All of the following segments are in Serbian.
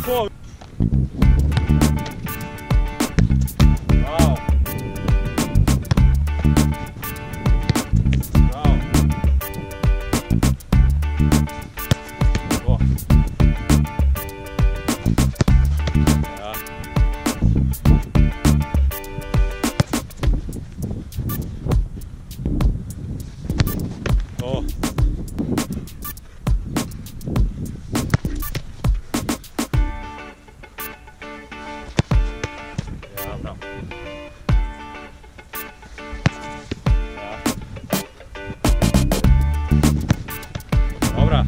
Tako! Bravo! Bravo! To! Ja! To! Dobra.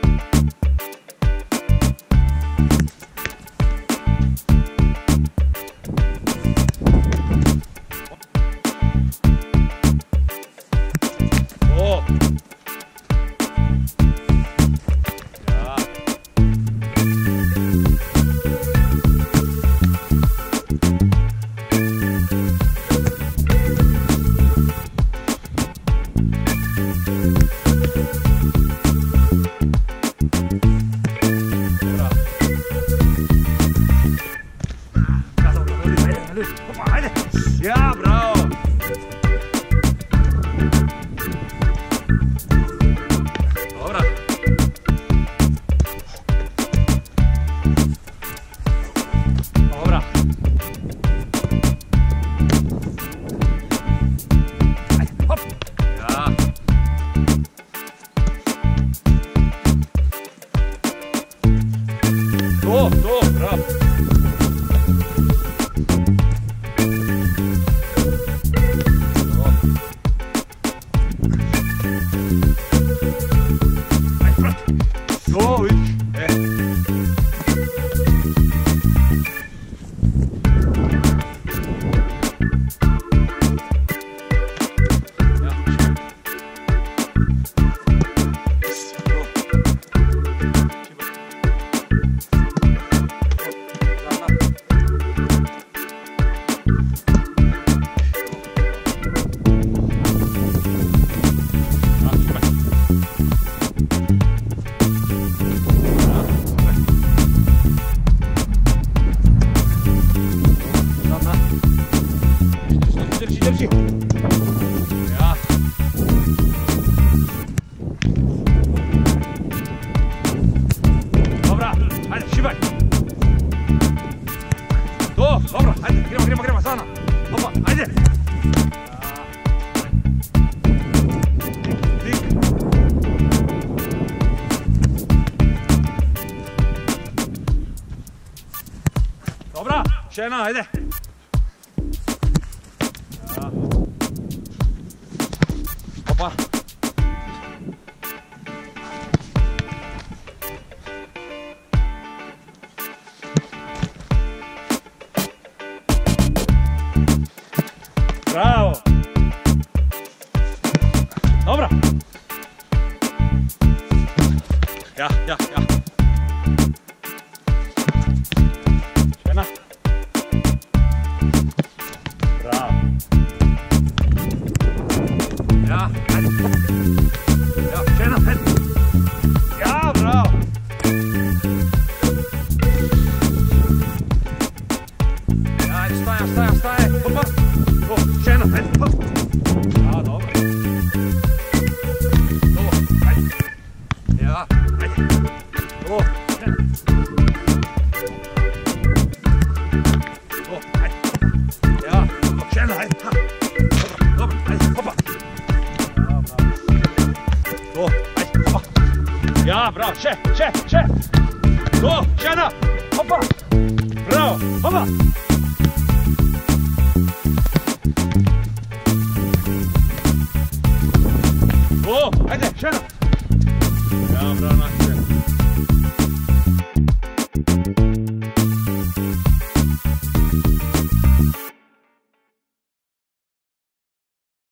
O! Ja. Ja, bravo! Dobra. Dobra. Ajde, hop! Ja. To, bravo! Drži. Ja. Dobra, ajde, šibaj. To, dobro, ajde, gremo, sana. Opa, ajde. Tik. Dobra, šena, ajde. Opa. Bravo. Dobra. Ja. Šena. Bravo. Ja, ajde. Ja, šena, ajde. Ja, bravo. Ja, ajde, staje. Opa. O, šena, ajde. Hop. Ja, dobro. Ovo, ajde. Ja, ajde. Ovo, šena. Ovo, ajde. Ja, šena, ajde. Ha. Dobro, ajde, hopa. To, ajde, hopa. Ja, bravo, še. To, šena, hopa. Bravo, hopa. O, ajde, šena. Ja, bravo, Nace.